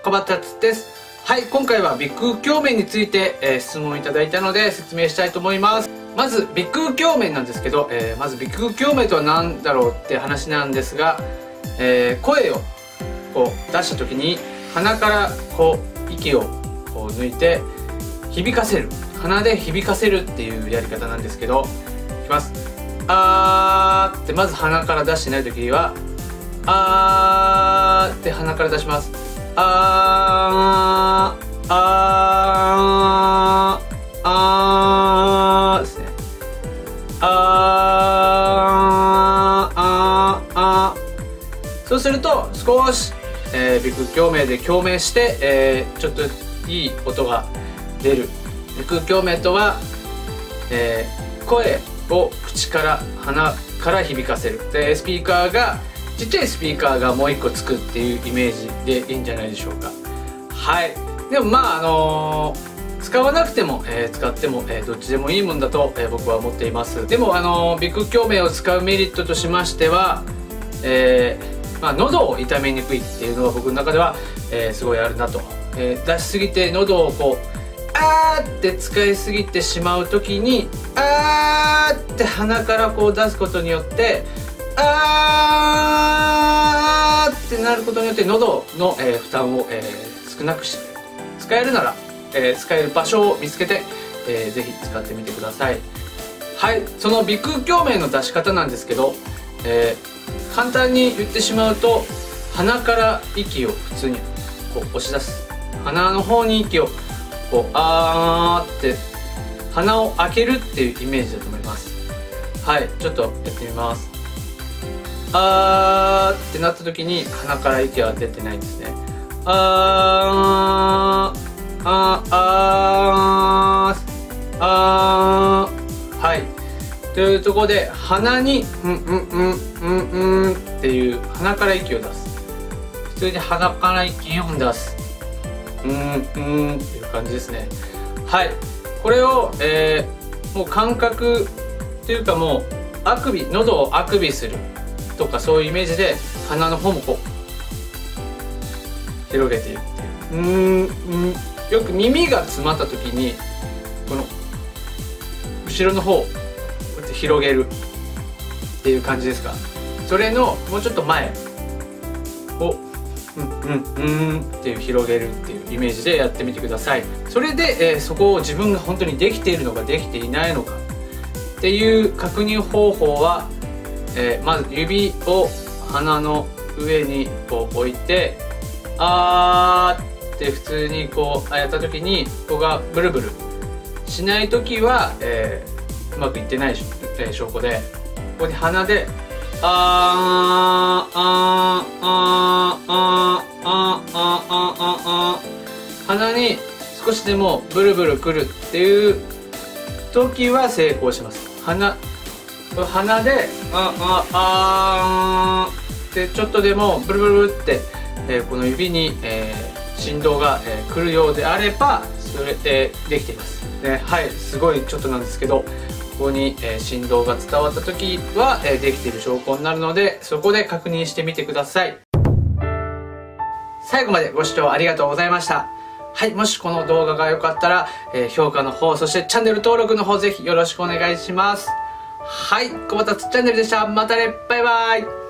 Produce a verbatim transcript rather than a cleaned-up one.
小畑です。はい、今回は鼻腔鏡面について、えー、質問いただいたので説明したいと思います。まず鼻腔鏡面なんですけど、えー、まず鼻腔鏡面とは何だろうって話なんですが、えー、声をこう出した時に鼻からこう息をこう抜いて響かせる、鼻で響かせるっていうやり方なんですけど、いきます。あーってまず鼻から出してない時はあーって鼻から出します。あーあーあーですね。あーあーあー。そうすると少し、えー、鼻腔鏡面で共鳴して、えー、ちょっといい音が出る。鼻腔鏡面とは、えー、声を口から鼻から響かせる。でスピーカーがちっちゃいスピーカーがもう一個つくっていうイメージでいいんじゃないでしょうか。はい。でもまああのー、使わなくても、えー、使っても、えー、どっちでもいいもんだと、えー、僕は思っています。でもあのー、鼻腔鏡面を使うメリットとしましては、えー、まあ喉を痛めにくいっていうのが僕の中では、えー、すごいあるなと。えー、出しすぎて喉をこうあーって使いすぎてしまう時にあーって鼻からこう出すことによってあーってなることによって喉の、えー、負担を、えー、少なくしてくれる。使えるなら、えー、使える場所を見つけて、えー、ぜひ使ってみてください。はい、その鼻腔鏡面の出し方なんですけど、えー、簡単に言ってしまうと鼻から息を普通にこう押し出す。鼻の方に息をこうあーって鼻を開けるっていうイメージだと思います。はい、ちょっとやってみます。あーってなった時に鼻から息は出てないんですね。あーあーあーあー。はい、というところで鼻にうんうんうんうんうんっていう鼻から息を出す。普通に鼻から息を出す。うんうんっていう感じですね。はい、これを、えー、もう感覚っていうかもうあくび、喉をあくびするとかそういうイメージで鼻の方もこう広げていくっていう。うんうんよく耳が詰まった時にこの後ろの方をこうやって広げるっていう感じですか。それのもうちょっと前をうんうんうんっていう広げるっていうイメージでやってみてください。それで、えー、そこを自分が本当にできているのかできていないのかっていう確認方法は、えー、まず指を鼻の上にこう置いてあーって普通にこうやった時にここがブルブルしない時は、えー、うまくいってない証拠で、ここに鼻であーあーあーあーあーあーあーあー鼻に少しでもブルブルくるっていう時は成功します。鼻鼻であああーってちょっとでもブルブルブルって、えー、この指に、えー、振動が、えー、来るようであればそれで、えー、できていますね。はい、すごいちょっとなんですけど、ここに、えー、振動が伝わった時は、えー、できている証拠になるので、そこで確認してみてください。最後までご視聴ありがとうございました。はい、もしこの動画が良かったら、えー、評価の方、そしてチャンネル登録の方ぜひよろしくお願いします。はい、小畑チャンネルでした。またね、バイバイ。